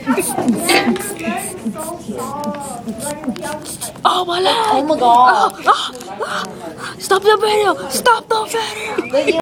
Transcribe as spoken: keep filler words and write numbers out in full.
Oh my leg! Oh my god. Ah, ah, ah. Stop the video! Stop the video!